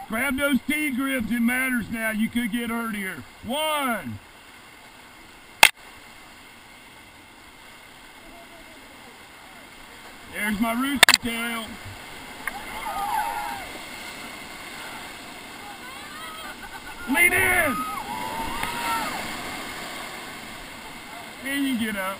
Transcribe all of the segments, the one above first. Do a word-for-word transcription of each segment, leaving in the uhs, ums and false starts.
Grab those T-grips, it matters now. You could get hurt here. One. There's my rooster tail. Lean in. And you get up.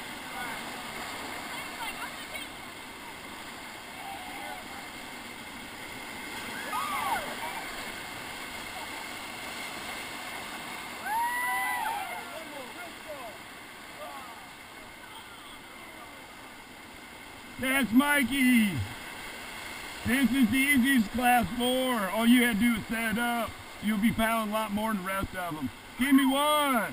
That's Mikey. This is the easiest class four. All you had to do is set it up. You'll be pounding a lot more than the rest of them. Give me one.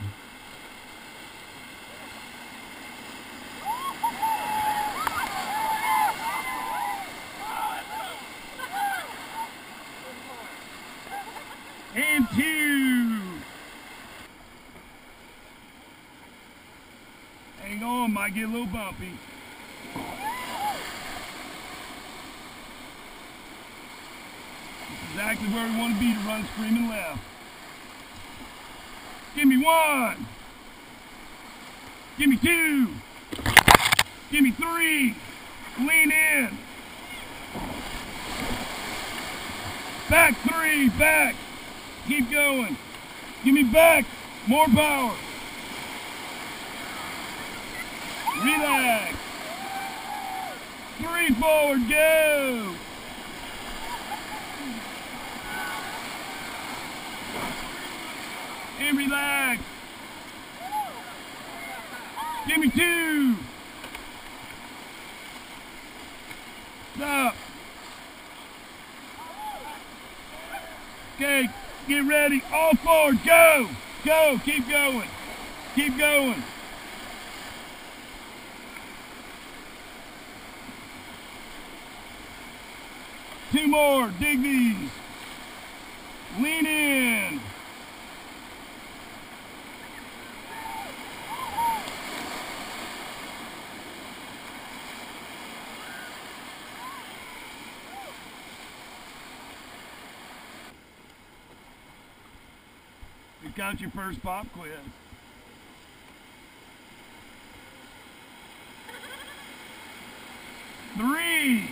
And two. Hang on, might get a little bumpy. Exactly where we want to be to run screaming left. Give me one. Give me two. Give me three. Lean in. Back three, back. Keep going. Give me back. More power. Relax. Three forward, go. And relax. Give me two. Stop. Okay, get ready. All forward. Go. Go. Keep going. Keep going. Two more. Dig these. Lean in. You got your first pop quiz. Three.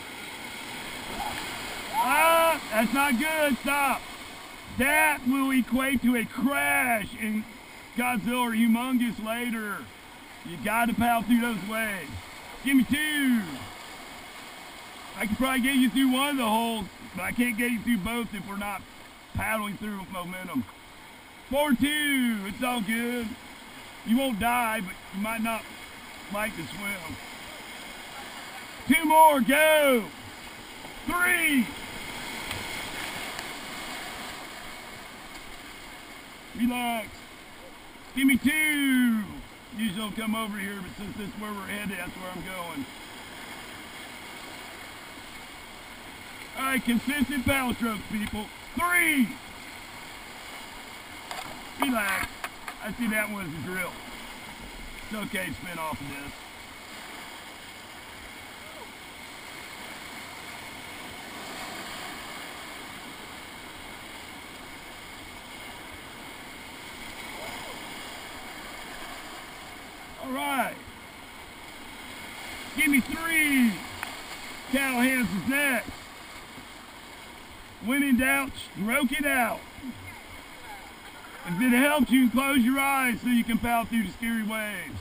Ah, that's not good. Stop. That will equate to a crash in Godzilla or Humongous later. You got to power through those waves. Give me two. I can probably get you through one of the holes, but I can't get you through both if we're not paddling through with momentum. Four two, it's all good. You won't die, but you might not like to swim. Two more, go. Three. Relax. Give me two. Usually I'll come over here, but since this is where we're headed, that's where I'm going. All right, consistent paddle strokes, people. Three. Relax. I see that one as a drill. It's okay to spin off of this. All right. Give me three. Callahan's is next. When in doubt, stroke it out. If it helps you, close your eyes so you can paddle through the scary waves.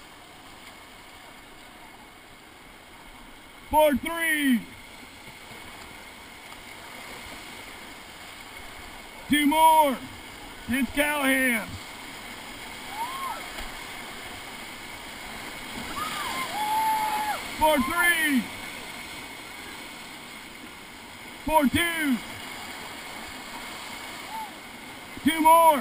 Four, three. Two more. It's Callahan. Four, three. Four, two. Two more.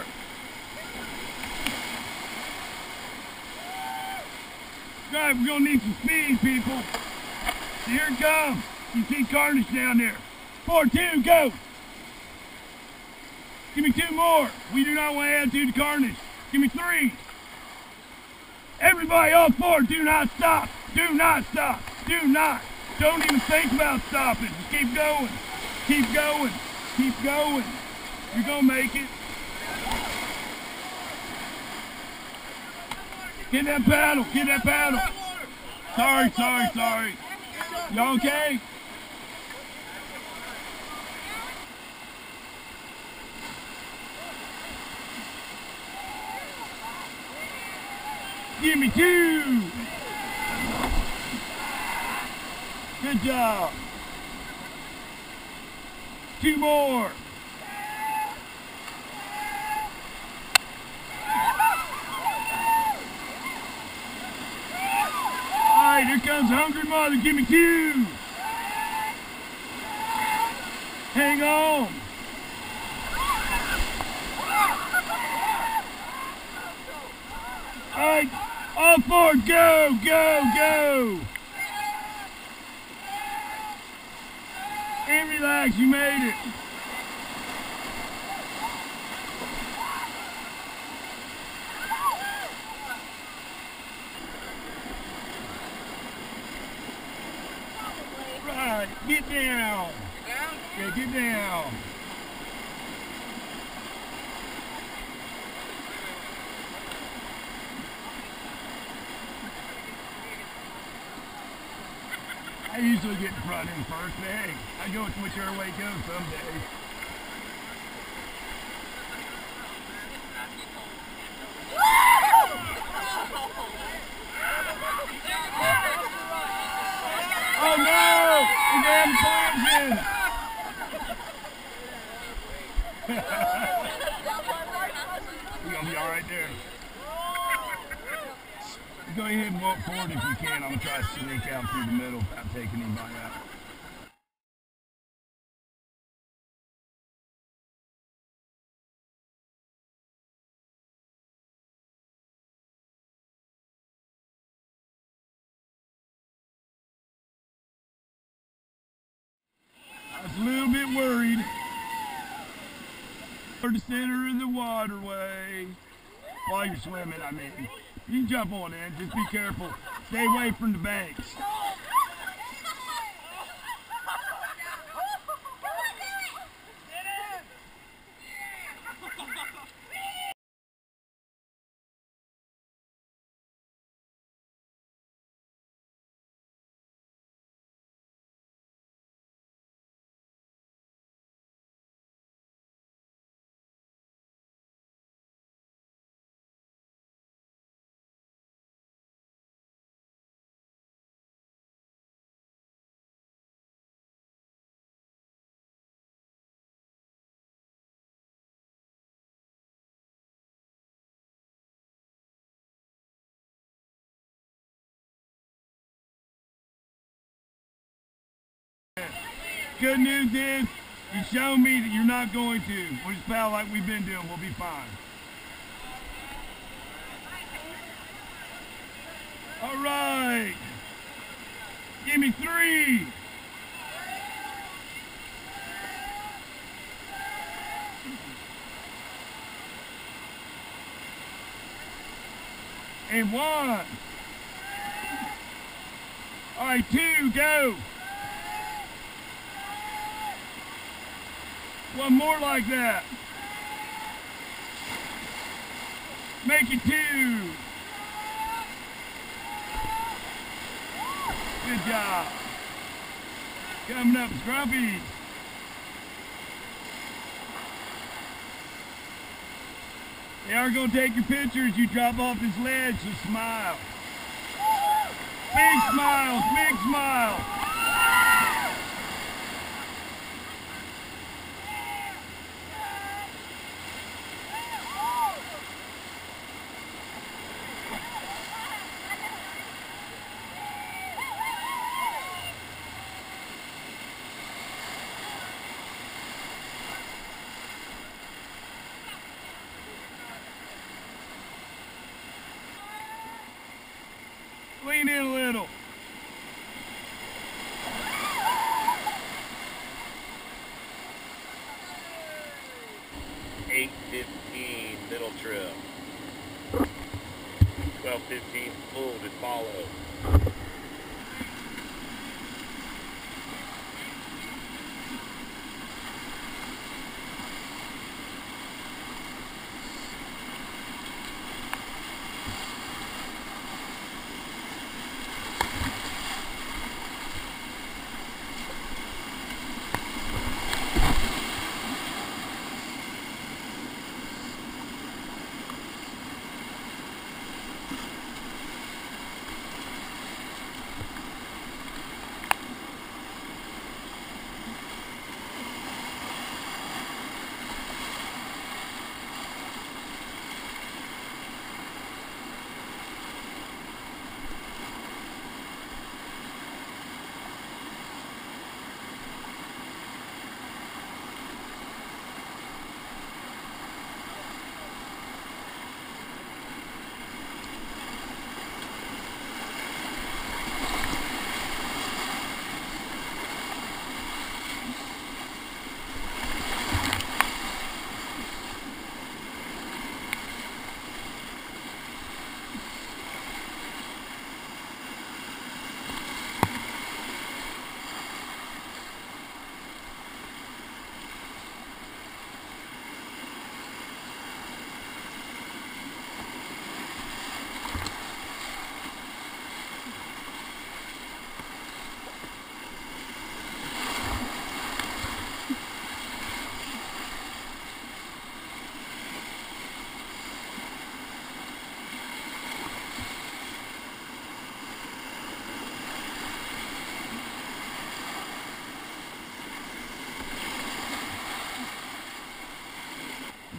Right, we're gonna need some speed, people. Here it comes. You see Carnage down there. Four, two, go. Give me two more. We do not want to add to the Carnage. Give me three. Everybody on four, do not stop. Do not stop. Do not. Don't even think about stopping. Just keep going. Keep going. Keep going. You're gonna make it. Get that paddle. Get that paddle. Sorry, sorry, sorry. You okay? Give me two. Good job. Two more. All right, here comes Hungry Mother. Give me two. Hang on. All right, all four, go, go, go. And relax, you made it. Right, get down. Get down? Yeah, get down. I usually get in front end first, but hey, I go whichever way it goes some days. Oh no! The damn collision! You're gonna be alright there. Go ahead and walk forward if you can. I'm going to try to sneak out through the middle without taking anybody out. I was a little bit worried. For the center of the waterway. While you're swimming, I mean. You can jump on in, just be careful. Stay away from the banks. Good news is, you show me that you're not going to. We'll just paddle like we've been doing. We'll be fine. All right. Give me three. And one. All right, two, go. One more like that. Make it two. Good job. Coming up, Scrumpies. They are going to take your picture as you drop off this ledge, so smile. Big smiles, big smiles. Lean in a little. eight fifteen middle trim. twelve fifteen full to follow.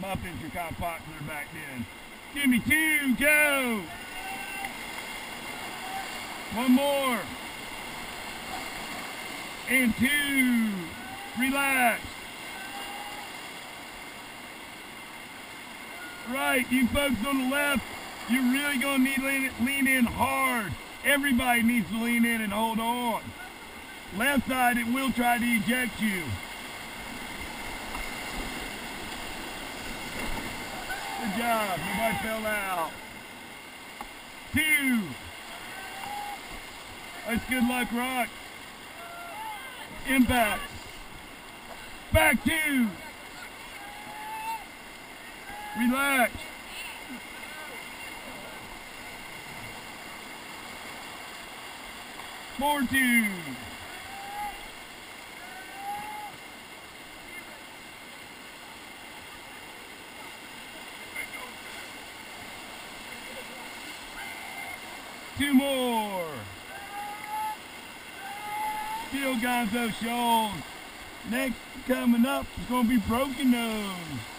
Puppets were kind of popular back then. Give me two, go! One more. And two. Relax. Right, you folks on the left, you're really going to need to lean, lean in hard. Everybody needs to lean in and hold on. Left side, it will try to eject you. Good job, nobody fell out. Two. That's good luck, Rock. Impact. Back two. Relax. Four two. Two more. Still Gonzo Shoals. Next coming up is going to be Broken Nose.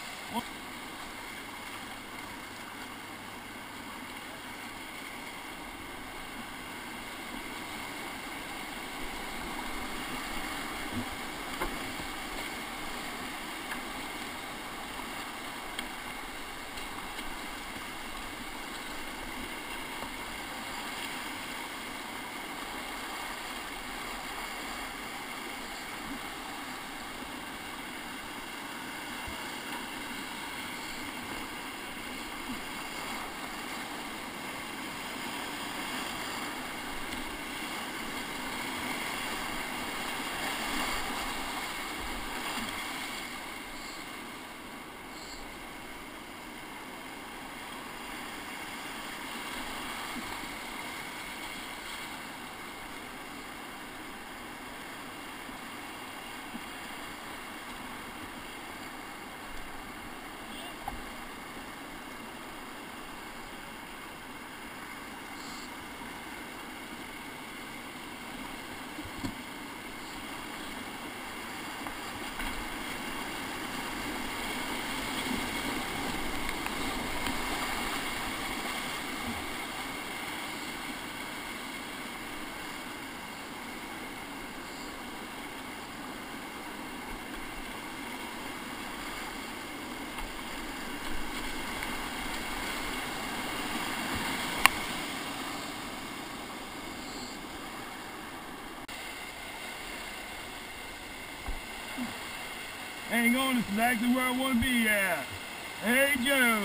Hang on, it's exactly where I want to be at. Hey, Joe.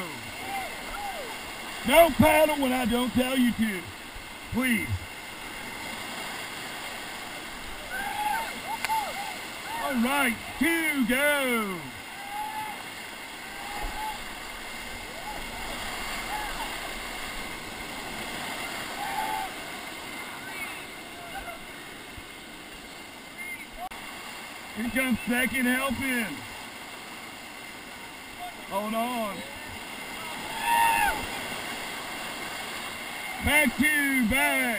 Don't paddle when I don't tell you to. Please. All right, two, go. Here comes second helping. Hold on. Back two, back.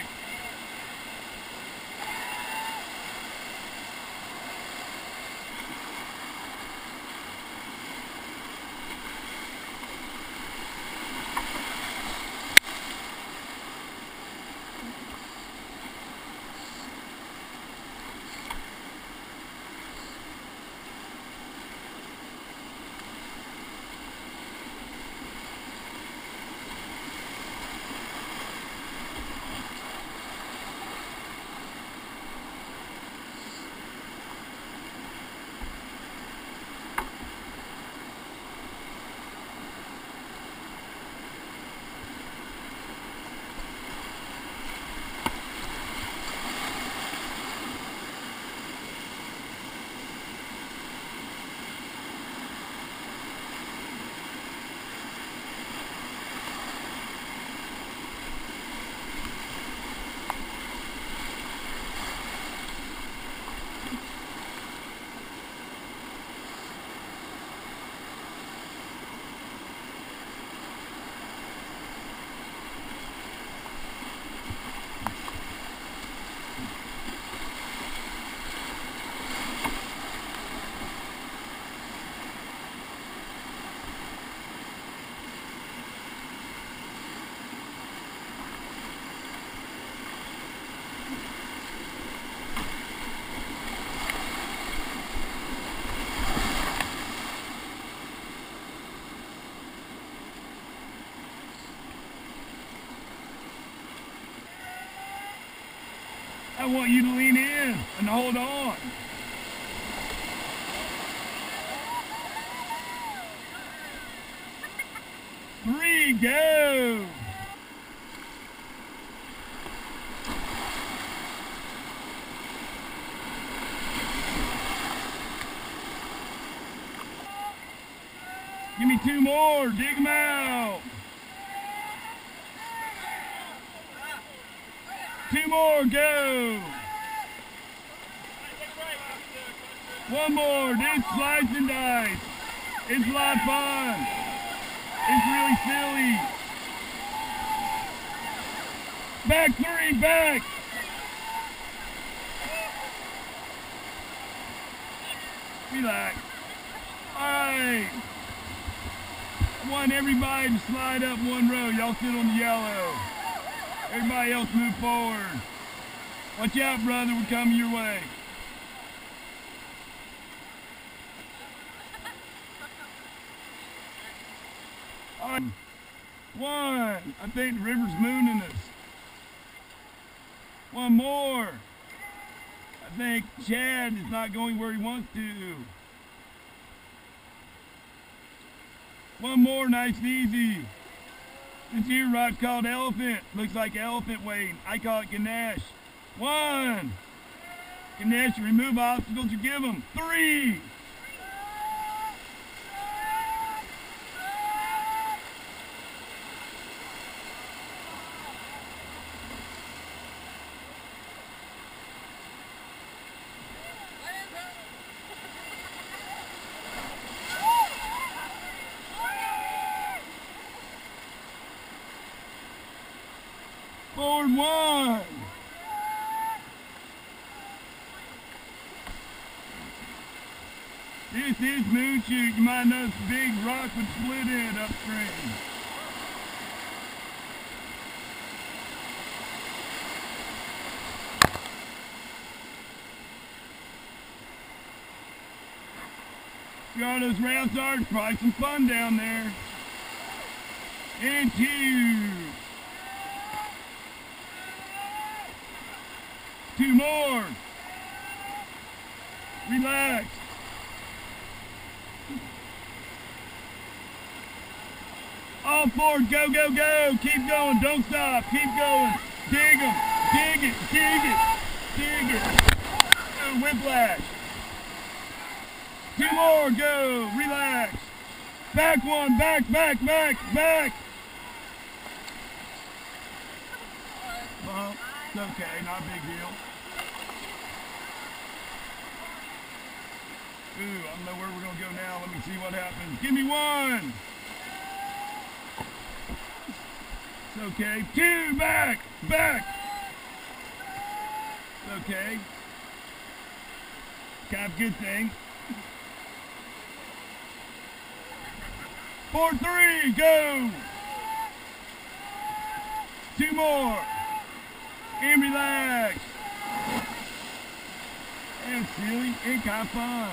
I want you to lean in and hold on. Three, go! Give me two more, dig them out. Two more, go. One more, this slice and dice. It's a lot of fun. It's really silly. Back three, back. Relax. All right. I want everybody to slide up one row. Y'all sit on the yellow. Everybody else move forward. Watch out, brother. We're coming your way. All right. One. I think the river's mooning us. One more. I think Chad is not going where he wants to. One more, nice and easy. This here rod's called Elephant. Looks like elephant weighing. I call it Ganesh. One. Ganesh, remove obstacles you give them. Three. Forward one. This is moon shoot. You might notice the big rock with split head upstream. You know those rafts are, it's probably some fun down there. And two. Two more. Relax. All four, go, go, go. Keep going, don't stop. Keep going. Dig them. Dig it, dig it, dig it. Oh, whiplash. Two more, go. Relax. Back one, back, back, back, back. Well, it's okay, not a big deal. Ooh, I don't know where we're going to go now. Let me see what happens. Give me one. It's okay. Two, back, back. It's okay. Kind of good thing. Four, three, go. Two more. And relax. And silly and kind of fun.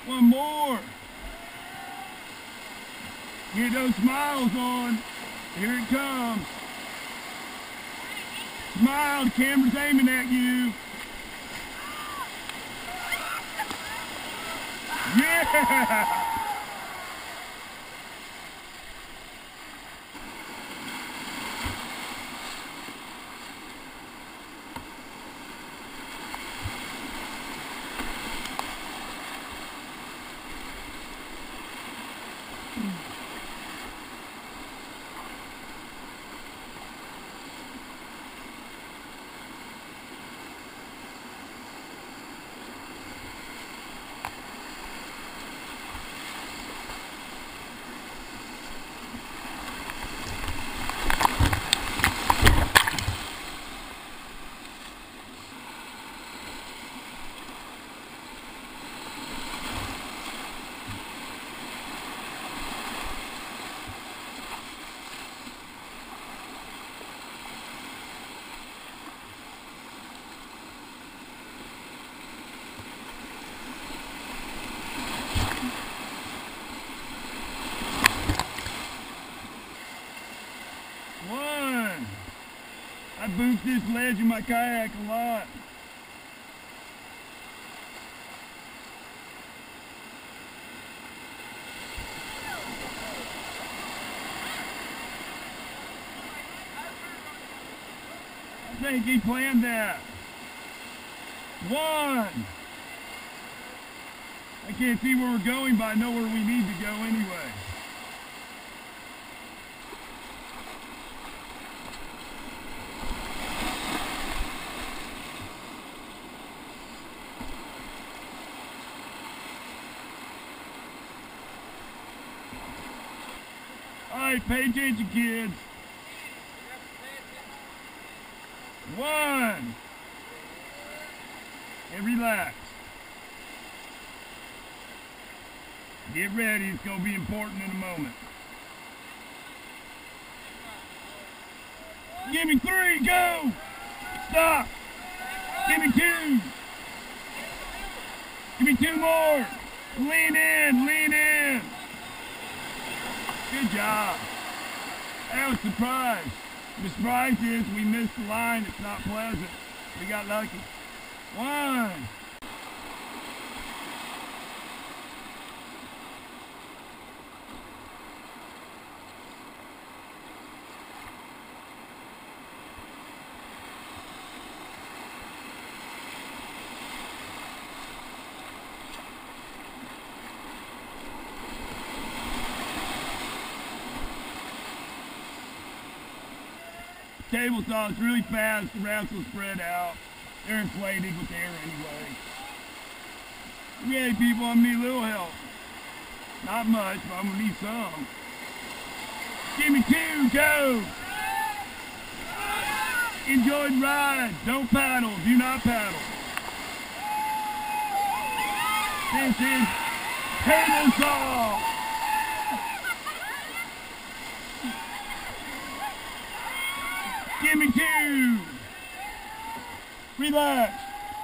One more. Get those smiles on. Here it comes. Smile, the camera's aiming at you. Yeah! One. I boost this ledge in my kayak a lot. I think he planned that. One. I can't see where we're going, but I know where we need to go anyway. Alright, pay attention, kids. One. And relax. Get ready, it's going to be important in a moment. Give me three, go! Stop! Give me two! Give me two more! Lean in, lean in! Good job. That was a surprise. The surprise is we missed the line. It's not pleasant. We got lucky. One. Table saw is really fast, the rafts will spread out. They're inflated with air anyway. Okay, people, I'm gonna need a little help. Not much, but I'm gonna need some. Give me two, go! Enjoy the ride. Don't paddle, do not paddle. This is table saw. Give me two. Relax.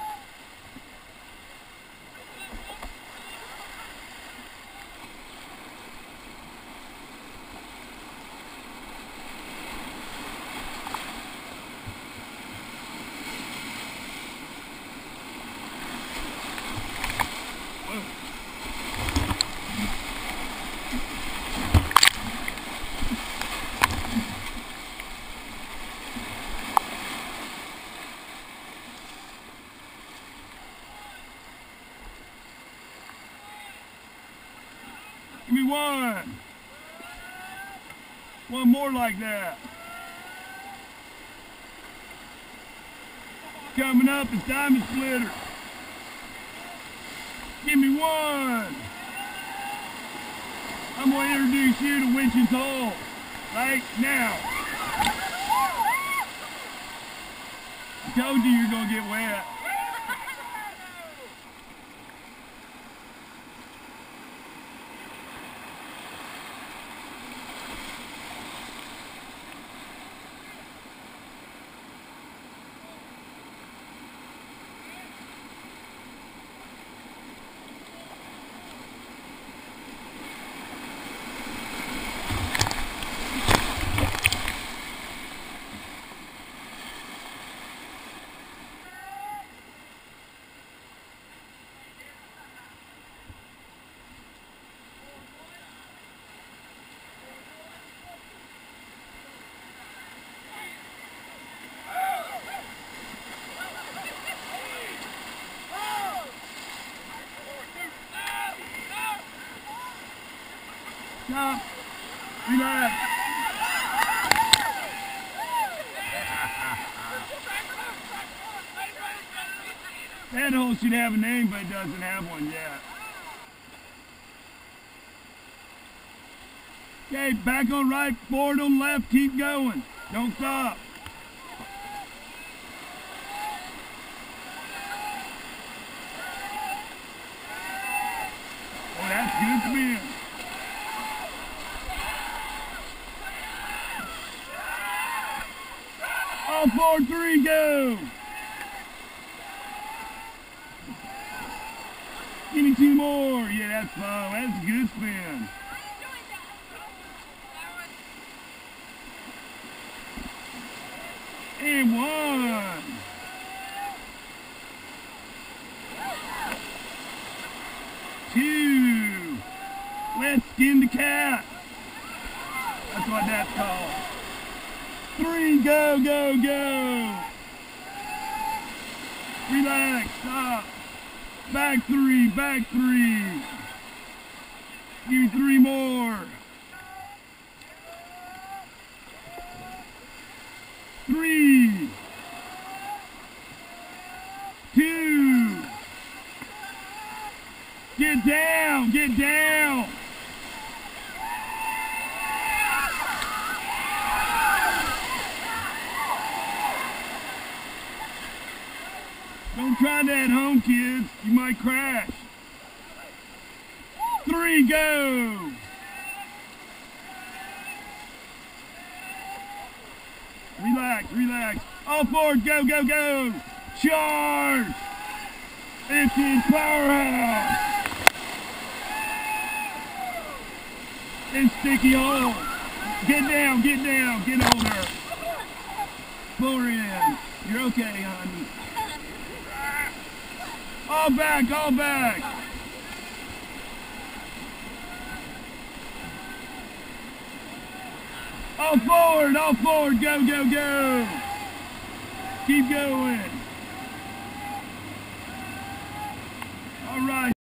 Give me one. One more like that. Coming up is Diamond Splitter. Give me one. I'm going to introduce you to Winch's Hole right now. I told you you're going to get wet. Stop. Relax. That hole should have a name, but it doesn't have one yet. Okay, back on right, forward on left, keep going. Don't stop. Oh, that's good spin. All four, three, go. Give me two more. Yeah, that's fine. That's a good spin. And one. Two. Let's skin the cat. That's what that's called. Three, go, go, go. Relax, stop. Back three, back three. Give me three more. Three. Two. Get down, get down. Don't try that at home, kids. You might crash. Three, go. Relax, relax. All forward, go, go, go. Charge. It's in Powerhouse. And sticky hole. Get down, get down, get older. Pull her in. You're okay, honey. All back, all back. All forward, all forward, go, go, go. Keep going. All right.